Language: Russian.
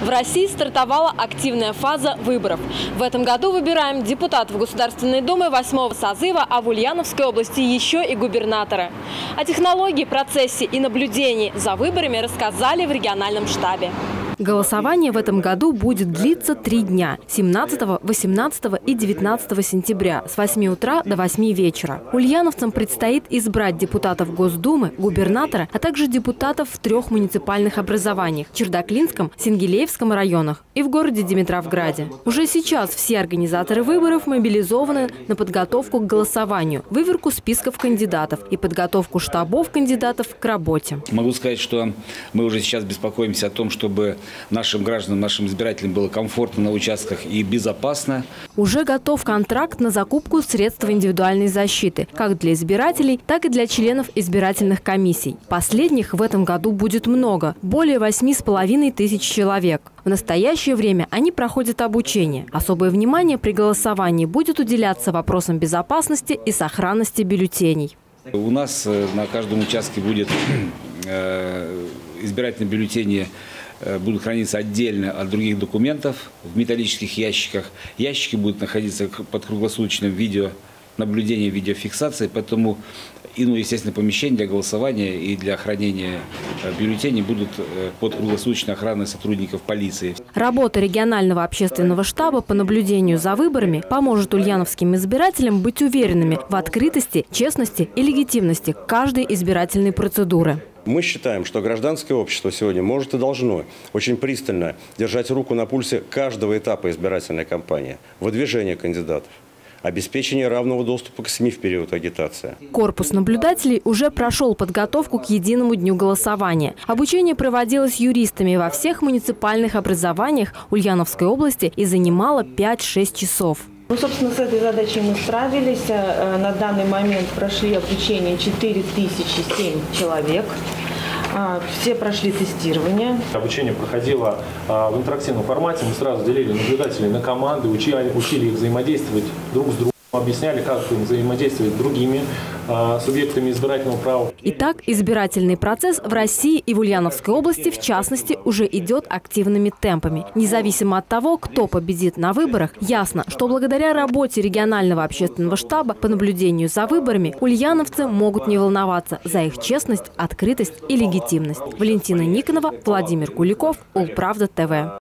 В России стартовала активная фаза выборов. В этом году выбираем депутатов Государственной Думы 8-го созыва, а в Ульяновской области еще и губернатора. О технологии, процессе и наблюдении за выборами рассказали в региональном штабе. Голосование в этом году будет длиться 3 дня – 17, 18 и 19 сентября с 8 утра до 8 вечера. Ульяновцам предстоит избрать депутатов Госдумы, губернатора, а также депутатов в 3 муниципальных образованиях – Чердаклинском, Сингелеевском районах и в городе Димитровграде. Уже сейчас все организаторы выборов мобилизованы на подготовку к голосованию, выверку списков кандидатов и подготовку штабов кандидатов к работе. Могу сказать, что мы уже сейчас беспокоимся о том, чтобы нашим гражданам, нашим избирателям было комфортно на участках и безопасно. Уже готов контракт на закупку средств индивидуальной защиты, как для избирателей, так и для членов избирательных комиссий. Последних в этом году будет много – более 8,5 тысяч человек. В настоящее время они проходят обучение. Особое внимание при голосовании будет уделяться вопросам безопасности и сохранности бюллетеней. У нас на каждом участке будет избирательные бюллетени, будут храниться отдельно от других документов в металлических ящиках. Ящики будут находиться под круглосуточным видеонаблюдением, видеофиксацией, поэтому, естественно, помещения для голосования и для хранения бюллетеней будут под круглосуточной охраной сотрудников полиции. Работа регионального общественного штаба по наблюдению за выборами поможет ульяновским избирателям быть уверенными в открытости, честности и легитимности каждой избирательной процедуры. Мы считаем, что гражданское общество сегодня может и должно очень пристально держать руку на пульсе каждого этапа избирательной кампании, выдвижения кандидатов, обеспечение равного доступа к СМИ в период агитации. Корпус наблюдателей уже прошел подготовку к единому дню голосования. Обучение проводилось юристами во всех муниципальных образованиях Ульяновской области и занимало 5-6 часов. Собственно, с этой задачей мы справились. На данный момент прошли обучение 4007 человек. Все прошли тестирование. Обучение проходило в интерактивном формате. Мы сразу делили наблюдателей на команды, учили их взаимодействовать друг с другом, объясняли, как взаимодействовать с другими субъектами избирательного права. Итак, избирательный процесс в России и в Ульяновской области, в частности, уже идет активными темпами. Независимо от того, кто победит на выборах, ясно, что благодаря работе регионального общественного штаба по наблюдению за выборами ульяновцы могут не волноваться за их честность, открытость и легитимность. Валентина Никонова, Владимир Куликов, Улправда ТВ.